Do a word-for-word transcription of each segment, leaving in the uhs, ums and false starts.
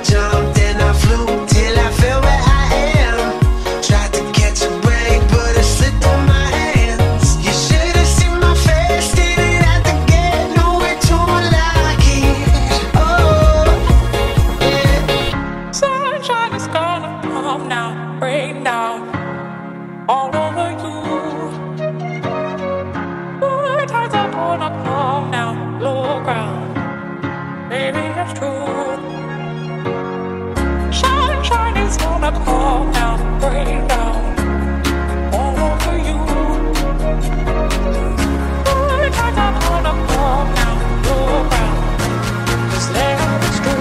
jumped and I flew till I fell where I am. Tried to catch a break, but it slipped through my hands. You should have seen my face standing at the gate, nowhere to unlock it. Oh, yeah. Sunshine is gonna come now, rain down all over you. Good times are gonna come now, low ground. Baby, it's true. Sunshine is gonna come now, rain down all over you. Good times are gonna come now, low ground. Just let it true.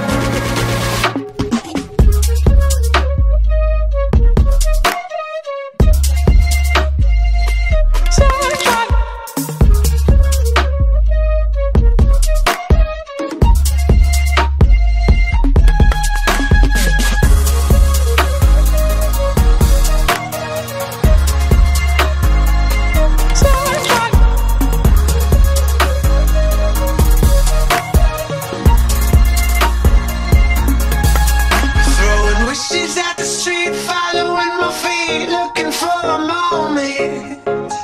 She's at the street, following my feet, looking for a moment.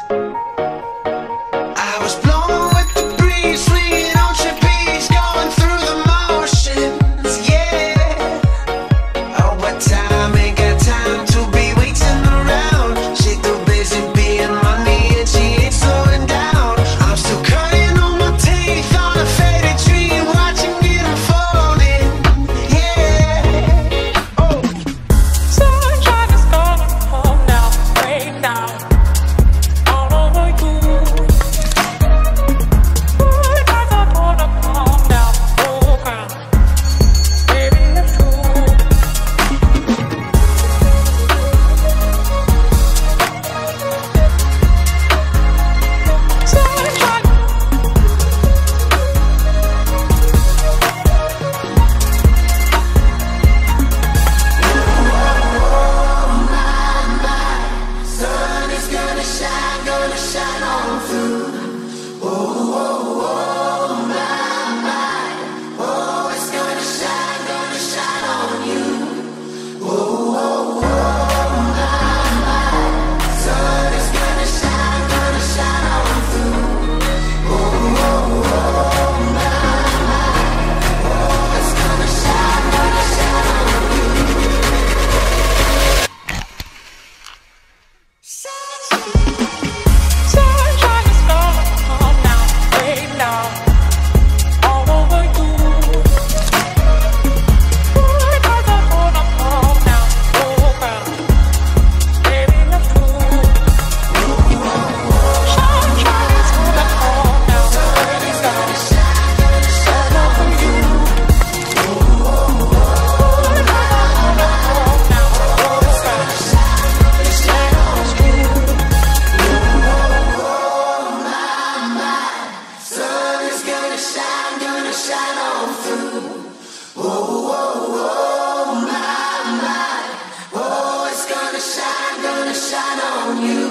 I was blown with the breeze, swinging on trapeze, going through the motions, yeah. Oh, what time, ain't got time to be waiting around. She too busy being money and she ain't slowing down. I'm still cutting on my teeth on a faded dream, watching it unfolding, yeah. Oh. Sunshine is gonna come now, rain down all over you. Good times are gonna come now, low ground. Baby, it's true. Sunshine. Sun is gonna shine, gonna shine on through. Oh, oh, oh, my, my. Oh, it's gonna shine, gonna shine on you. Oh, oh, oh, my, my. Sun is gonna shine, gonna shine on through. Oh, oh, oh, my, my. Oh, it's gonna shine, gonna shine on you. Sunshine is gonna come now, rain down all over you. Good times are gonna come now, low ground. Baby, it's true. Sunshine is gonna come now, rain down all over you. Good times are gonna come now, low ground. Just let it true. Sun is gonna shine, gonna shine on through. Oh, oh, oh, my, my. Oh, it's gonna shine, gonna shine on you.